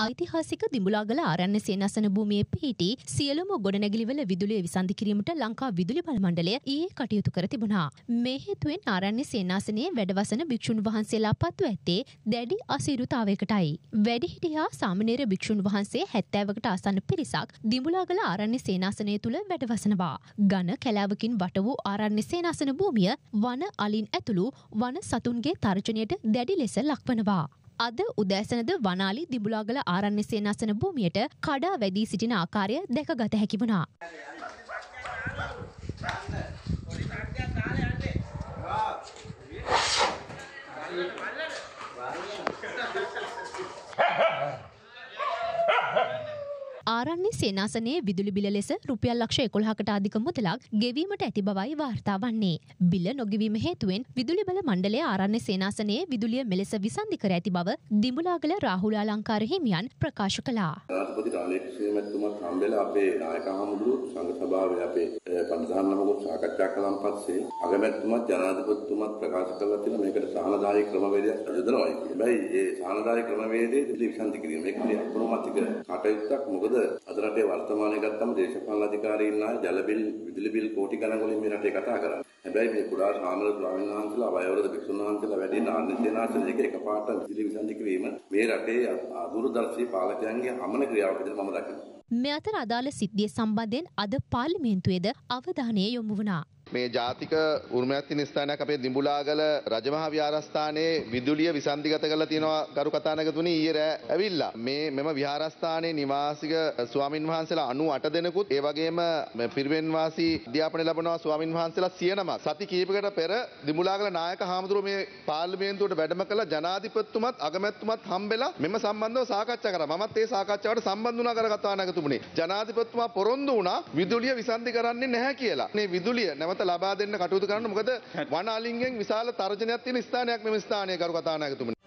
ඓතිහාසික දිඹුලාගල ආරණ්‍ය සේනාසන භූමියේ පිහිටි සියලුම ගොඩනැගිලිවල විදුලිය විසන්ධි කිරීමට ලංකා විදුලි බල මණ්ඩලය ඊයේ කටයුතු කර තිබුණා. මේ හේතුවෙන් ආරණ්‍ය සේනාසනයේ වැඩවසන භික්ෂුන් වහන්සේලා පත්ව ඇත්තේ දැඩි අසීරුතාවයකටයි. වැඩිහිටියා සාමණේර භික්ෂුන් වහන්සේ 70කට ආසන්න පිරිසක් දිඹුලාගල ආරණ්‍ය සේනාසනය තුල වැඩවසනවා. ඝන කැලෑවකින් වට වූ ආරණ්‍ය සේනාසන භූමිය වන අලින් ඇතුළු වන සතුන්ගේ තර්ජනයට දැඩි ලෙස ලක්වනවා. අද උදෑසනද වනාලි දිඹුලාගල ආරණ්‍ය සේනාසන භූමියට කඩා වැදී සිටින ආකාරය දැකගත හැකි වුණා. ආරණ්‍ය සේනාසනයේ විදුලි බිල ලෙස රුපියල් ලක්ෂ 11කට අධික මුදලක් ගෙවීමට ඇති බවයි වාර්තා වන්නේ. බිල නොගෙවීම හේතුවෙන් විදුලි බල මණ්ඩලය ආරණ්‍ය සේනාසනයේ විදුලිය මෙලෙස විසන්ධි කර ඇති බව දිඹුලාගල රාහුල අලංකාර හිමියන් ප්‍රකාශ කළා. ජනාධිපති රාජපක්ෂ මැතිතුමත් හම්බෙලා අපේ නායක හමුදුරු සංඝ සභාවේ අපේ ප්‍රධාන නමකුත් සාකච්ඡා කළාන් පස්සේ අගමැතිතුමත් ජනාධිපතිතුමත් ප්‍රකාශ කළා තියෙන මේකට සහනදායී ක්‍රමවේදයක් යොදනවා. හැබැයි ඒ සහනදායී ක්‍රමවේදයේ විදුලි විසන්ධි කිරීම මේක අප්‍රමාණික කටයුත්තක්. මොකද අද රටේ වර්තමානයේ ගත්තම දේශපාලන අධිකාරීන් ආය ජල බිල් විදුලි බිල් කෝටි ගණන් වලින් මේ රටේ කතා කරන්නේ. හැබැයි මේ කුඩා සාමල ස්වාමීන් වහන්සේලා වයෝවෘද්ධ භික්ෂුන් වහන්සේලා වැඩි ආරණ්‍ය සේනාසනයක එකපාරට විදුලි විසන්ධි කිරීම මේ රටේ අදූරදර්ශී පාලකයන්ගේ අමන ක්‍රියාවක් විදිහට මම දකිනවා. මේ අතර අදාළ සිද්ධිය සම්බන්ධයෙන් අද පාර්ලිමේන්තුවේද අවධානය යොමු වුණා. මේ ජාතික උරුමයක් තියෙන ස්ථානයක් අපේ දිඹුලාගල රජමහා විහාරස්ථානයේ විදුලිය විසන්ධිගත කරලා තියෙනවා ගරු කතානායකතුනි ඊයේ රෑ ඇවිල්ලා මෙම විහාරස්ථානයේ නිවාසික ස්වාමින් වහන්සේලා 98 දෙනෙකුත් ඒ වගේම පිරිවෙන් වාසී අධ්‍යාපනය ලබනවා ස්වාමින් වහන්සේලා 90ක් සති කිහිපයකට පෙර දිඹුලාගල නායක හාමුදුරුවෝ මේ පාර්ලිමේන්තුවට වැඩම කළ ජනාධිපතිතුමත් අගමැතිතුමත් හම්බෙලා මෙම සම්බන්ධව සාකච්ඡා කරා. මමත් ඒ සාකච්ඡාවට සම්බන්ධ වුණා කර කතානායකතුමනි. ජනාධිපතිතුමා පොරොන්දු වුණා විදුලිය විසන්ධි කරන්නේ නැහැ කියලා. මේ විදුලිය නැවත ලබා දෙන්න කටයුතු කරන්න. මොකද වන අලින්ගෙන් විශාල තර්ජනයක් තියෙන ස්ථානයක් මෙම ස්ථානය කරු කතානායකතුමනි.